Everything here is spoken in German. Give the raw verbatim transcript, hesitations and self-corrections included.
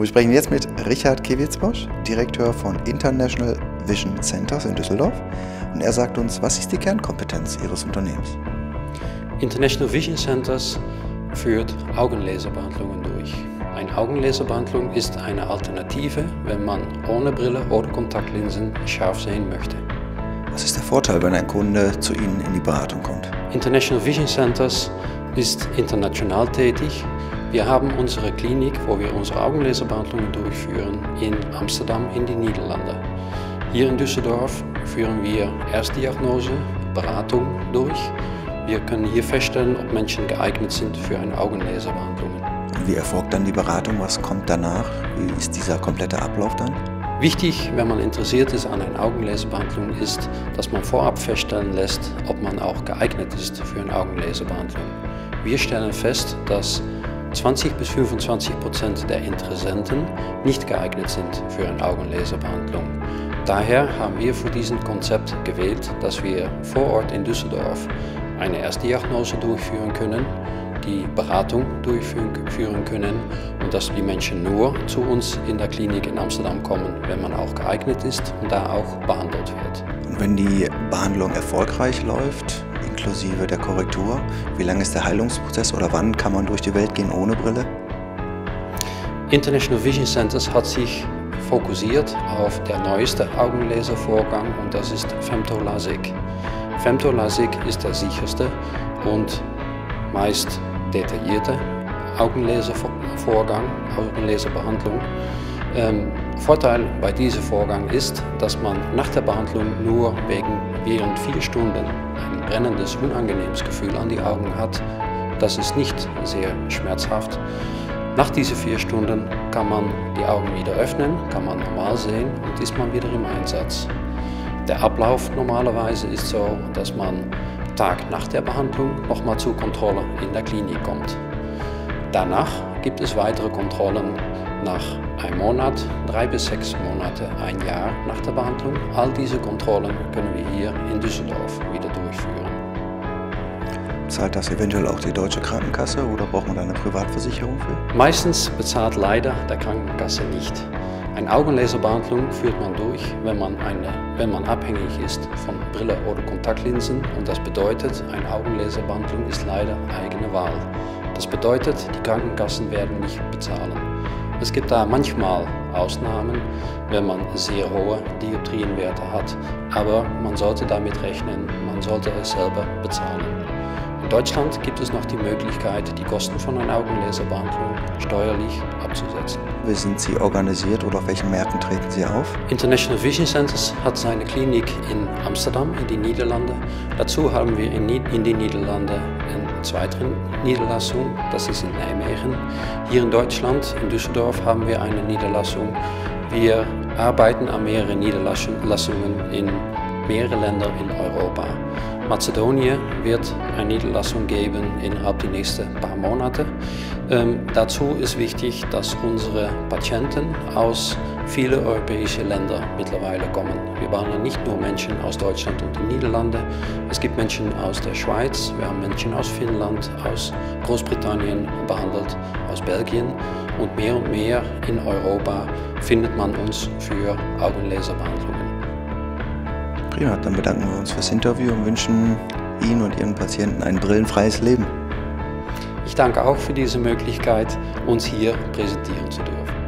Und wir sprechen jetzt mit Richard Kiewitzbosch, Direktor von International Vision Centers in Düsseldorf. Und er sagt uns, was ist die Kernkompetenz Ihres Unternehmens? International Vision Centers führt Augenlaserbehandlungen durch. Eine Augenlaserbehandlung ist eine Alternative, wenn man ohne Brille oder Kontaktlinsen scharf sehen möchte. Was ist der Vorteil, wenn ein Kunde zu Ihnen in die Beratung kommt? International Vision Centers ist international tätig. Wir haben unsere Klinik, wo wir unsere Augenlaserbehandlungen durchführen, in Amsterdam in die Niederlande. Hier in Düsseldorf führen wir Erstdiagnose, Beratung durch. Wir können hier feststellen, ob Menschen geeignet sind für eine Augenlaserbehandlung. Wie erfolgt dann die Beratung? Was kommt danach? Wie ist dieser komplette Ablauf dann? Wichtig, wenn man interessiert ist an einer Augenlaserbehandlung, ist, dass man vorab feststellen lässt, ob man auch geeignet ist für eine Augenlaserbehandlung. Wir stellen fest, dass zwanzig bis fünfundzwanzig Prozent der Interessenten nicht geeignet sind für eine Augenlaserbehandlung. Daher haben wir für diesen Konzept gewählt, dass wir vor Ort in Düsseldorf eine Erstdiagnose durchführen können, die Beratung durchführen können und dass die Menschen nur zu uns in der Klinik in Amsterdam kommen, wenn man auch geeignet ist und da auch behandelt wird. Und wenn die Behandlung erfolgreich läuft, inklusive der Korrektur, wie lange ist der Heilungsprozess oder wann kann man durch die Welt gehen ohne Brille? International Vision Centers hat sich fokussiert auf der neueste Augenlaservorgang und das ist Femtolasik. Femtolasik ist der sicherste und meist detaillierte Augenlaservorgang, Augenlaserbehandlung. Ähm, Vorteil bei diesem Vorgang ist, dass man nach der Behandlung nur wegen, während vier Stunden ein brennendes, unangenehmes Gefühl an die Augen hat. Das ist nicht sehr schmerzhaft. Nach diesen vier Stunden kann man die Augen wieder öffnen, kann man normal sehen und ist man wieder im Einsatz. Der Ablauf normalerweise ist so, dass man Tag nach der Behandlung nochmal zur Kontrolle in der Klinik kommt. Danach gibt es weitere Kontrollen nach einem Monat, drei bis sechs Monate, ein Jahr nach der Behandlung. All diese Kontrollen können wir hier in Düsseldorf wieder durchführen. Zahlt das eventuell auch die deutsche Krankenkasse oder braucht man da eine Privatversicherung für? Meistens bezahlt leider der Krankenkasse nicht. Eine Augenlaserbehandlung führt man durch, wenn man, eine, wenn man abhängig ist von Brille oder Kontaktlinsen und das bedeutet, eine Augenlaserbehandlung ist leider eigene Wahl. Das bedeutet, die Krankenkassen werden nicht bezahlen. Es gibt da manchmal Ausnahmen, wenn man sehr hohe Dioptrienwerte hat, aber man sollte damit rechnen, man sollte es selber bezahlen. In Deutschland gibt es noch die Möglichkeit, die Kosten von einer Augenlaserbehandlung steuerlich abzusetzen. Wie sind Sie organisiert oder auf welchen Märkten treten Sie auf? International Vision Centers hat seine Klinik in Amsterdam in den Niederlanden. Dazu haben wir in, in den Niederlanden eine zweite Niederlassung, das ist in Nijmegen. Hier in Deutschland, in Düsseldorf, haben wir eine Niederlassung. Wir arbeiten an mehreren Niederlassungen in mehreren Ländern in Europa. Mazedonien wird eine Niederlassung geben innerhalb der nächsten paar Monate. Ähm, dazu ist wichtig, dass unsere Patienten aus vielen europäischen Ländern mittlerweile kommen. Wir behandeln nicht nur Menschen aus Deutschland und den Niederlanden. Es gibt Menschen aus der Schweiz, wir haben Menschen aus Finnland, aus Großbritannien behandelt, aus Belgien und mehr und mehr in Europa findet man uns für Augenlaserbehandlungen. Prima, dann bedanken wir uns fürs Interview und wünschen Ihnen und Ihren Patienten ein brillenfreies Leben. Ich danke auch für diese Möglichkeit, uns hier präsentieren zu dürfen.